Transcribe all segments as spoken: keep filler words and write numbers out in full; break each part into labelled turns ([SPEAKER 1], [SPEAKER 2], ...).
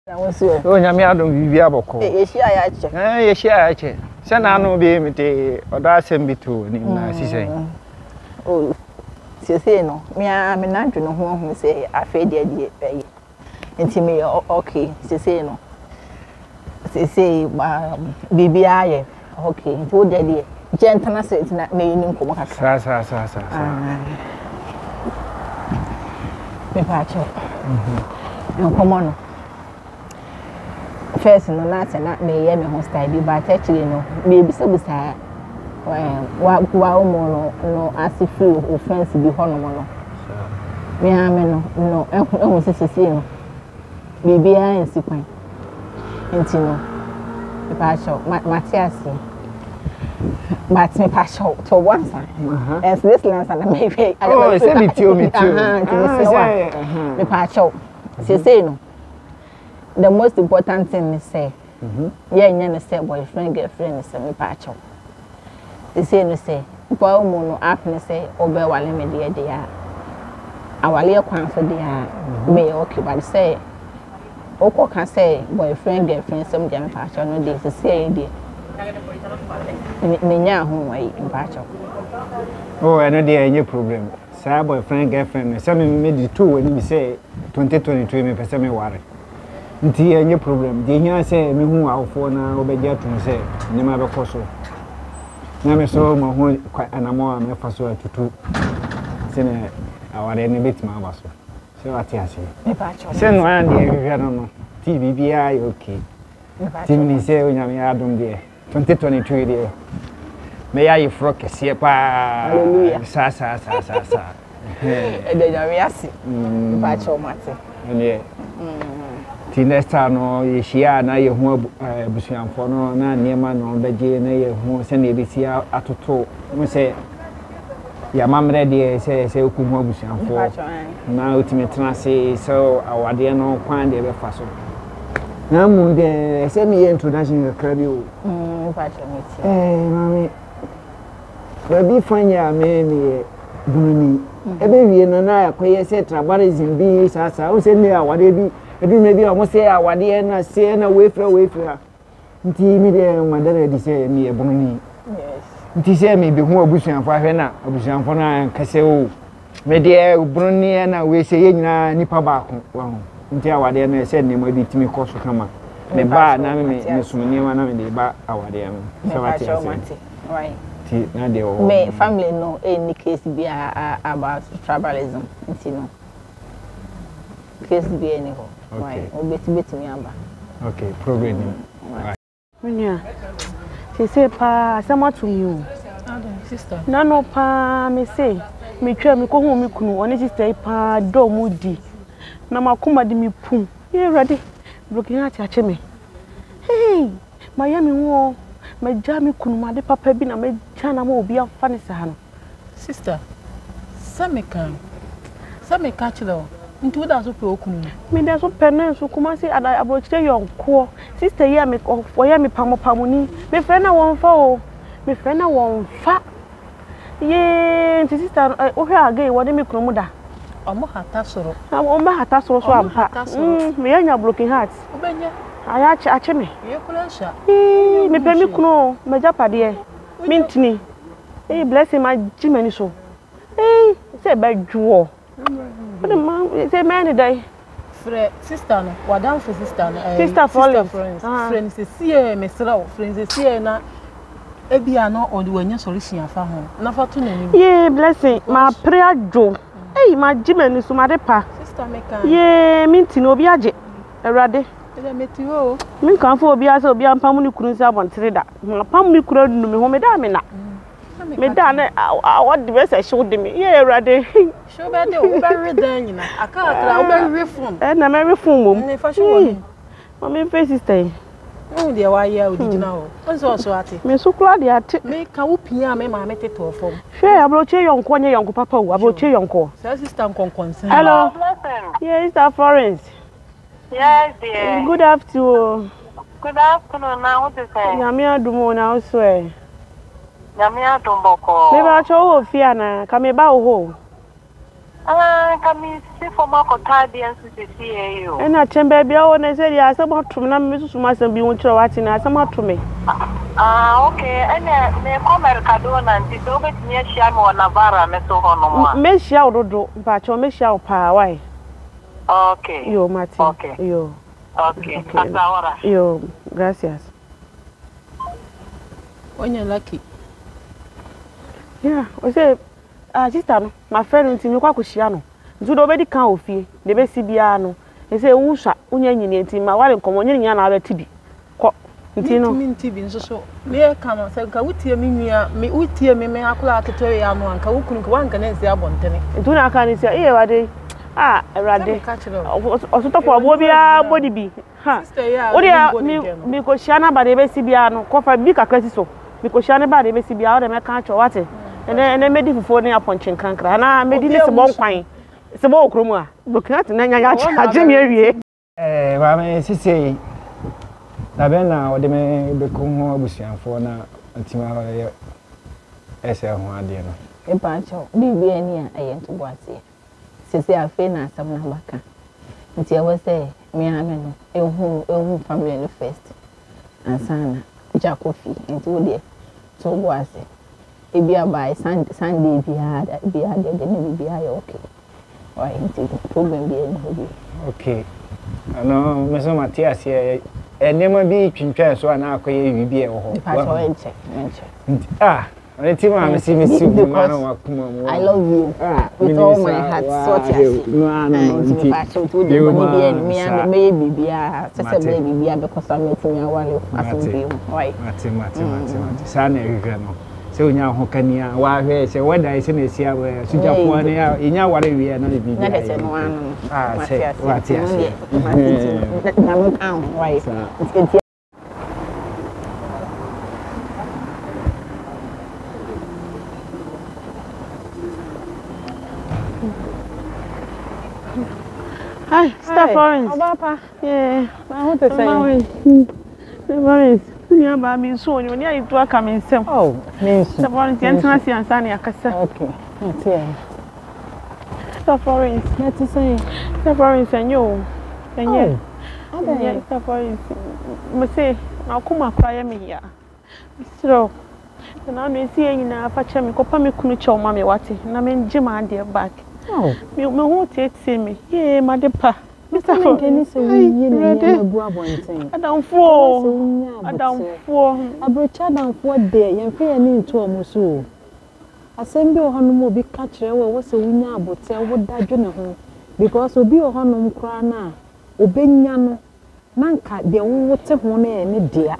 [SPEAKER 1] Oh, Yamia don't be able to.
[SPEAKER 2] Yes, I check.
[SPEAKER 1] Eh, yes, I check. Send I no be me or that send me to Nnaa, she say.
[SPEAKER 2] Oh, she say no. Me, I'm not to know who say I fed the idea. And me, okay, she say no. She say, B B I, okay, good idea. Gentleman says not me in Kumaka.
[SPEAKER 1] Sa, sa, sa, sa.
[SPEAKER 2] Me patch up. No, come on. First, no, not not me, and my style, but actually, no, maybe so beside. What wow, no, no, as if you offense be honorable. Me, I mean, no, I almost see you. Maybe I am sick. And you know, the patch up, Matthias. But me patch out to one side. As this last and maybe
[SPEAKER 1] oh, say me too, me too.
[SPEAKER 2] Me patch out. She say no. The most important thing is say, yeah, you say boyfriend, girlfriend is me patch out. They say no say, boy mono app ne say, obe wale me dear dear. Awale kwan for dear me okay, but say, Oko can say boyfriend, girlfriend, some jam patch out no days to say dear. Me nya ho wai patch out.
[SPEAKER 1] Oh, I know there any problem. Say boyfriend, girlfriend, some me the two when me say twenty twenty-three me person me worry. Nti any problem. The nya say me hu awfo na obeja tun say nyama be koso. Na me so mo hu anamo am fa so atutu. Se na aware ne betima abaso. Se wati ase.
[SPEAKER 2] Me patch out.
[SPEAKER 1] Se no an de hwehwe no no. T V B I okay. Tim ni say onyame adom de twenty twenty-three de. Me ya you frock kese pa.
[SPEAKER 2] Hallelujah.
[SPEAKER 1] Sa sa sa sa sa.
[SPEAKER 2] E de nyame ase. Me patch out mate.
[SPEAKER 1] Ene. Ti next time no ye shia na ye hu abusuanfo no na niema no beje na ye hu se na ebisi atoto mo se ya mamre de se se ku hu abusuanfo na ultimate se so awade no kwan de be fa so na mu de se me introduction ka bi o
[SPEAKER 2] mm pa cho me ti
[SPEAKER 1] eh mami we bi fanya me me bununi ebe wie no na akoye se tribalism bi sa sa o se ne awade bi edu me bi o say awade na se na we fra we fra nti mi de madara di se mi e bununi
[SPEAKER 2] yes
[SPEAKER 1] nti se mi bi hu abusuanfo ahwe na abusuanfo na kase o me de bununi na we se ye nyina nipa ba ko wa hu nti awade na se ne mo bi timi koso kama me ba na me me sumni ma na me de ba awade am
[SPEAKER 2] se wati ase right
[SPEAKER 1] ti na de o
[SPEAKER 2] me family no any case be about tribalism nti no case be any ho right o beti beti mi amba
[SPEAKER 1] okay problem
[SPEAKER 3] Nnaa she say pa asema to me o
[SPEAKER 2] sister
[SPEAKER 3] na no pa me say me twa me ko hu me kunu one sister pa do mu di na makoma di me pum ye ready broken heart ache me hey mayami wo me ja me kunu ma de papa bi na me ja na ma obi afa ne sa no
[SPEAKER 4] sister sameka sameka chilo ntu da so pe okunu
[SPEAKER 3] me da so pe na so kuma si ada abrochire yonko sister ya me oya me pamo pamoni me fe na won fa o me fe na won fa ye nti sister o hwe aga wo de me kunu mu da
[SPEAKER 4] omo hata soro
[SPEAKER 3] o ma hata soro so ampa mm me ya nya broken heart
[SPEAKER 4] obenye
[SPEAKER 3] aya ache ache me
[SPEAKER 4] ye kula sha
[SPEAKER 3] me pe me kunu me japade mintini eh bless him ma jimani so eh say ba juo but man say man dey
[SPEAKER 4] Fre sister no wadam for sister no
[SPEAKER 3] sister friends
[SPEAKER 4] friends se sie me sra friends se sie na ebia no odi wanya solution afa ho na fa to nani
[SPEAKER 3] yeah blessing ma prayer jo eh ma jimani so ma de pa
[SPEAKER 4] sister meka
[SPEAKER 3] yeah minti no obi age awrade
[SPEAKER 4] ele meti ho
[SPEAKER 3] min kan fo obi ase obi ampam ni kurun se abontere da ma pam mi kura nu me ho me da me na me da na what the best show de me yeah awrade
[SPEAKER 4] show be de o be redan nyina aka atra o be refund
[SPEAKER 3] eh na me refund mom
[SPEAKER 4] ne fa show wo
[SPEAKER 3] ma me face sister
[SPEAKER 4] no de wa ya odijina ho o so so ate
[SPEAKER 3] me so kula de ate
[SPEAKER 4] me ka wo pia me ma me teto fom
[SPEAKER 3] hwe abroche yonko nye yonko papa wo abroche yonko
[SPEAKER 4] sa sister konkon sen
[SPEAKER 3] hello yeah sister Florence
[SPEAKER 5] yes dear
[SPEAKER 3] good afternoon
[SPEAKER 5] good afternoon now what is it
[SPEAKER 3] nyame adumo na o so e
[SPEAKER 5] nyame adumboko
[SPEAKER 3] me ba cho wo fia na ka me ba wo ho
[SPEAKER 5] Ah, kami si former cotadians to see you.
[SPEAKER 3] And I can baby, I want to say, yeah, somehow to me, Missus Mason be want to watch in us, somehow to me.
[SPEAKER 5] Ah, okay. And me come Mercadona and it's over near Shamo or Navarra, Meso Hono.
[SPEAKER 3] Miss Yaudo, but your Miss Yau Pa, why?
[SPEAKER 5] Okay.
[SPEAKER 3] Yo, Martin.
[SPEAKER 5] Okay.
[SPEAKER 3] Yo.
[SPEAKER 5] Okay. Okay.
[SPEAKER 3] Yo, gracias.
[SPEAKER 4] When you're lucky.
[SPEAKER 3] Yeah, I say, ah, sister, my friend, until you go to do nobody can offer the best Biano. They say, Usha, Union, my wife, and communion, and other Tibi. Intino,
[SPEAKER 4] mean Tibi, so me come and say, Kawutia me, we tear me, me, I could like to tell you, and Kawukun, one can answer about ten.
[SPEAKER 3] Do not can say, here, are they? Ah, a rade. Or sort of a body be. Ha, what are you? Because Shana by the best Biano, coffee big a cresiso. Because Shana by the best Biano, and I can't show what it. And then I made it for the punching canker, and I made it a bon quine. It's a ball crummer. Look at Nanya, Jimmy.
[SPEAKER 1] Eh, Mamma, say, Nabena, or the may become more bushing for now until I S L one dinner.
[SPEAKER 2] A bunch of B B N I ain't to watch it. Since they are famous, some Nabaka. Until I was there, me and I know, a home family first. And Sana, Jacofi, and two dear. So was it. If you are by Sunday, be hard, be hard, then be okay. Why, problem be any
[SPEAKER 1] okay. I know, Mister Matthias here, and never be twin so an alcohol you be a home. Ah, I think I see me see the man. I
[SPEAKER 2] love you with all my heart. So, no, no, no, me and baby, be a baby, because I'm meeting you while you're right.
[SPEAKER 1] Mati, Mati, Mati, Mati, Sana. So now, who can you? Why, say, what I say is here, where Sujapuan in your worry, we are not be. Ah, say, what yes, right.
[SPEAKER 3] Hi, Steph Orange.
[SPEAKER 2] Papa,
[SPEAKER 3] yeah,
[SPEAKER 2] I want to say,
[SPEAKER 3] Steph Orange. Yeah, but I'm so you need to come in some.
[SPEAKER 2] Oh, means
[SPEAKER 3] Steph Orange, Anthony and Sunny Akasa.
[SPEAKER 2] Okay, that's it.
[SPEAKER 3] Steph Orange,
[SPEAKER 2] let's say,
[SPEAKER 3] Steph Orange, and you, and yeah,
[SPEAKER 2] yeah,
[SPEAKER 3] Steph Orange. Must say, I'll come and cry me here. So, and I'm seeing in a patch, Copa me Kunucho, Mammy Watty, and I'm in Jim and dear back. Oh, you won't see me. Yeah, my dear. Mister Kenny say we na bua bonten. Adamfo. Adamfo. Abrocha adamfo de yen fe ni nto omuso. Asem bi ohonu mo bi ka kire we wo se wunya abote wo dadwo ne ho because obi ohonu kra na obenya no nanka de wo wote ho na e ne dia.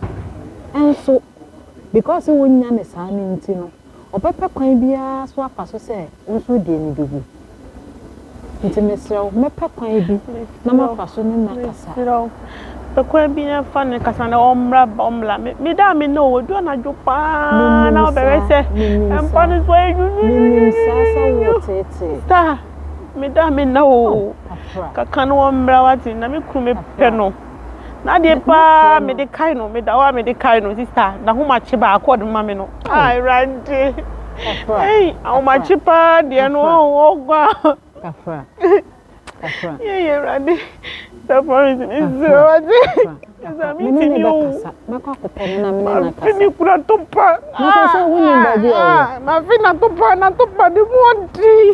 [SPEAKER 3] Enso because wunya ne sa ni nti no opepe kwan bia so afa so se nso de ni bibi. Nti mesrɛ me pekwan bi na mafa so ne nakasa pekwan bi na fa ne kasa na omra omla me da me no odu na dwopa na obere se empa ne so eju sasa wo tete sta me da me na o kaka no omra wati na me kru me pe no na de pa me de kai no me da wa me de kai no sister na ho ma che ba akod ma me no ai rande hey how much pa de no ogwa Kafra. Kafra. Yeah, yeah, Randy. The forest is zero. I'm meeting you. Mako kupona mimi na kasa. Mimi kuna tupa. Sasa wini baby. Ah, mafina tupa na tupa di monti.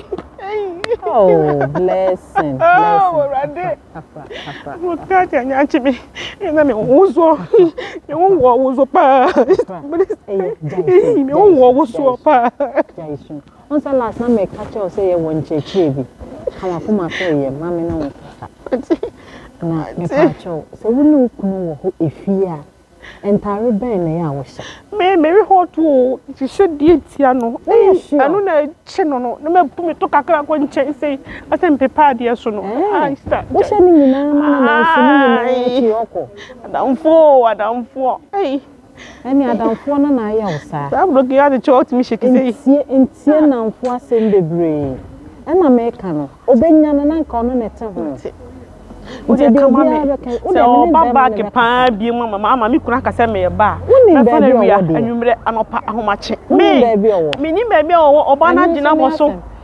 [SPEAKER 3] Oh, blessing. Oh, Randy. Kafra, kafra. Mutati anyachi mi. Ina mi uzo. Mi uwo uzo pa. Eh, jai. Mi uwo uzo pa. Jai. On sa last na me catch you say you want cheche bi. Kama kuma fe ye mama na wo kasa. Na me catch you. So we no kunu wo ho efia. Entare ben na ya wo sha. Me me hot wo. Ti should die tia no. Anu na che no no. Na me pu me to kakra ko nchen sei. Asem prepare die so no. Ah, start. Wo sha ni nyina ma na so ni nyina chi yoko. Adamfo, adamfo. Hey. Emi adamfo na na ya usa. Sa blogi ya de chot mi sheki sei. Entie entie na mfo asem bebre. E na me ka no. Obenya na na nka ono na te ho. Ode ka ma me. Se o baba ke pa bi mu mama mama mi kuna ka se me ba. Na fa na ria anwumre anopa ahomache. Me. Me ni ba bi owo oba na gina mo so.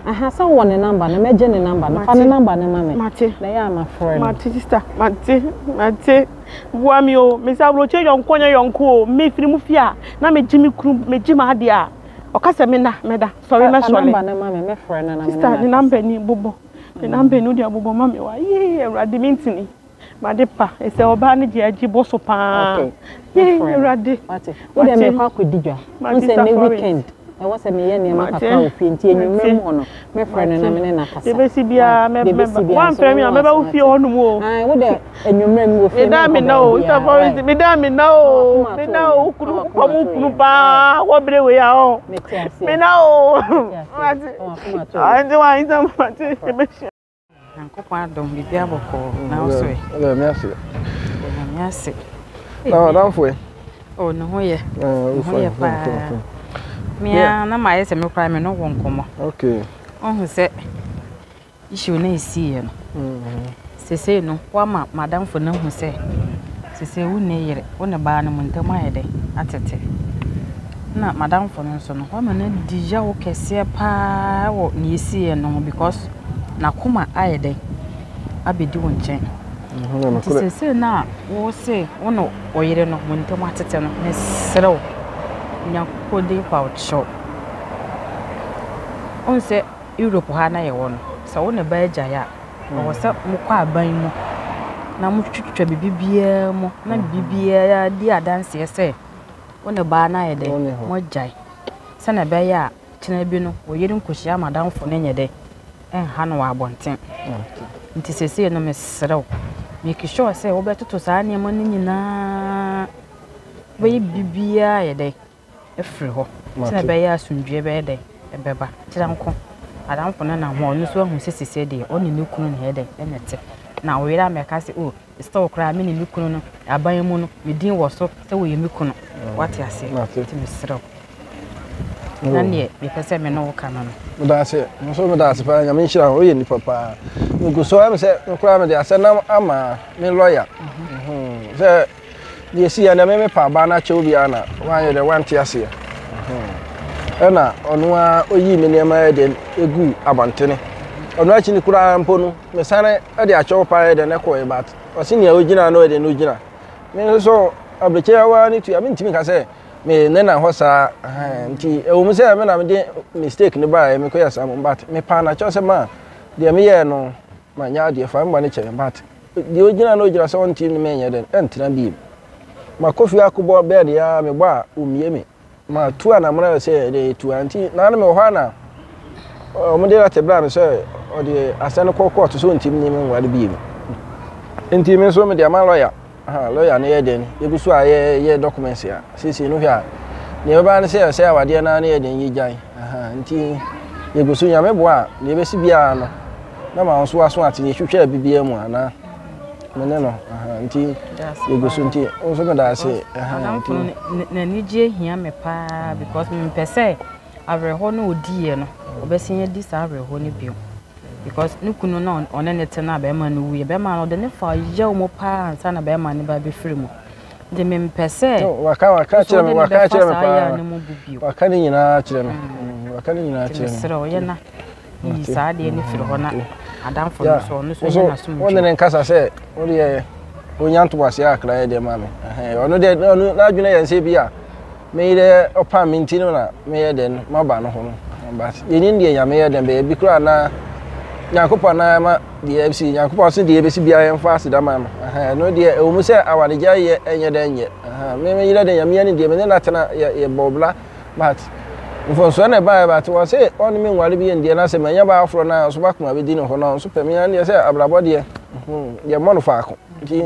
[SPEAKER 2] aha so won the number na meje ne number na fa ne number na mama
[SPEAKER 3] mate
[SPEAKER 2] na ya ma friend
[SPEAKER 3] mate sister mate mate bua mi o me sa bro che yonko nya yonko me firi mu fia na me jimi kru me jima ade a o ka se me na me da sorry me sorry
[SPEAKER 2] number na mama me friend na na
[SPEAKER 3] sister the number ni bobo the number no dia bobo mama wa ye Ewrade mintini made pa e se oba ne je agi boso pa ye Ewrade
[SPEAKER 2] mate wo de me kwa kodidwa on se me weekend e wo se me ye ne ma papa ofi nti enwumrem ho no me friend na me na kasa
[SPEAKER 3] e be si bia me one friend me me ba wo fie ho no mo
[SPEAKER 2] ah wo de enwumrem wo fi
[SPEAKER 3] me da me na o ta forest me da me na o me na o kunu pa mu kunu pa wo bre we ya o me na o mate ah ndi wa inza mate e be si
[SPEAKER 6] Ankokwa adom bibia boko na oso e
[SPEAKER 7] le merci
[SPEAKER 6] le merci
[SPEAKER 7] na na fo e
[SPEAKER 6] o no ho ye
[SPEAKER 7] eh
[SPEAKER 6] ho ye pa mia na ma yese me kra me no wo nkomo
[SPEAKER 7] okay
[SPEAKER 6] ohun se issue na isi ye no sese no kwa ma madam fo na hu se sese wu ne yire wo ne ba na muntam ayede atete na madam fo no so no kwa ma na dija wo kese pa wo ne isi ye no because na kuma ayede abedi wo nchen sese na wo se wo no oyire no muntam atete no ne serew nya kodi pouch shop on se Europe ha na ye wo no so wo ne ba agya ya wo se mo kwa aban mu na mo twitwa bibibia mo na bibibia ya di adanse se wo ne ba na ye de mo jai se na ba ya kina bi no wo yiri nkohia madam fo ne nyede en ha no wa abonten nti sese no mesrew make sure se wo betoto sa ne mo nyina we bibia ye de efri ho se be ya asundwe be de ebeba tira nko adam fo na na ho no so hu sesese de oni ne kunu ne de enete na we ra me ka se o store kra me ne kunu no aban mu no me din wo so se wo ye me kunu what ya say ti me srew na ne be pese me no ka no
[SPEAKER 7] mo da se mo so mo da se pa nya me nhira o ye ni papa mo go so am se kra me de asena ama me lawyer mhm se die si ya na me me pa ba na che obi ana wan ye de wan ti ase mhm ena onu a oyi me ne ma de egu abantene onu a chi ni kura mpo no me sane e de a che pa de ne ko e bat o si ne ogina na o de no ogina me so abreche wa ni tu ya me ntimi ka se me ne na ho sa nti e wo mu se me na me de mistake ni ba e me ko ya sa mo bat me pa na cho se ma de me ye no ma nya de fa mba ne che bat de ogina na ogina so on team ni me nya de entina bi ma kofi akubo bed ya me gba umie me ma tu ana mra se de tu anti na na me ho na o mo de la tebla no se o de asane kokko to so ntim ni me nware bi me enti me so me de ma lawyer aha lawyer na ye den ye gusu a ye ye documents ya sisi no hia ne ba na se se awade na na ye den yi jan aha nti ye gusu nya me bo a ne be si bia no na ma so aso ati ye hwehwe bibia mu ana mene no aha nti ye gusu nti o so me da se aha nti
[SPEAKER 6] na ni je hia me pa because me pese avreho no odi ye no obesin ye di sa avreho ne bio because nukunu na one ne tena be ma no wuye be ma no de ne fa ya mo pa ansa na be ma ne ba be firi mu de me mpese
[SPEAKER 7] waka waka kire me waka kire me pa waka ni nyina kire me waka ni nyina kire me
[SPEAKER 6] sero ye na yi sa de ne firi ho na adam fo no so no so ye na sum
[SPEAKER 7] won ne nkasa se wo de onyanto wase akra ye de ma me eh ono de na adwuna ye nse bia me de opa minti no na me ye de ma ba no ho no but ye ni de ya me ye de be bi kra na Nyankopɔ na ma de F C Nyankopɔ so de ebesi bia yɛmfa asida ma aha no de e wo mu sɛ awadegya yɛ enye da enye aha me me yira de nyame ne de me na tena ye bobla but mfo so na ba ba to sɛ on me nware bi ndie na sɛ manya ba afro na so ba kuma be di ne ho no so pɛ me ya ne sɛ abrabɔ de mhm ye mo no fa ko nti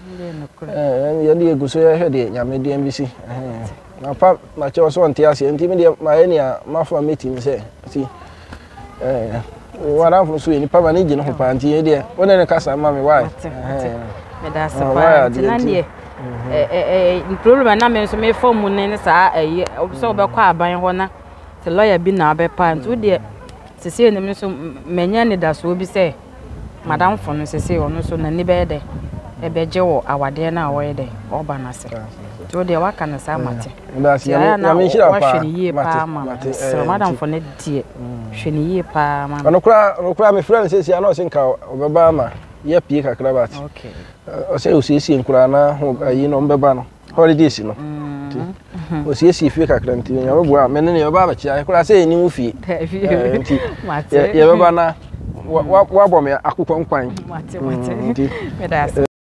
[SPEAKER 7] eh ye de eguso ye hwɛ de nyame de mbisi aha na pa ma che so on te ase nti me de ma ye ne a ma fa meeting sɛ nti eh wara fu so ni pa mani gine ho pa anti e de wona ne kasa ma me why
[SPEAKER 6] me da se pa na ne eh eh problem na me so me form ne sa eh so be kwa aban ho na se lawyer bi na be pa anti de se se ne me so menya ne da so bi se madam fo no se se ono so na ni be de e be je wo awade na wo ye de oba na se to de waka na sa mate
[SPEAKER 7] ndasi ya ya me shira pa
[SPEAKER 6] mate so madam for ne die hwene yie pa ma
[SPEAKER 7] ono kura ono kura me friend say say na o sinka obeba ma ya pie kakra ba ti
[SPEAKER 6] okay
[SPEAKER 7] o say o si si nkura na ho ayi no mbeba no holidays no o si si fie kakra nti ya bo a me ne ya ba ba chi kura say ni mu fie mate ya beba na wa wa bo me akukọ nkwan
[SPEAKER 6] mate mate me da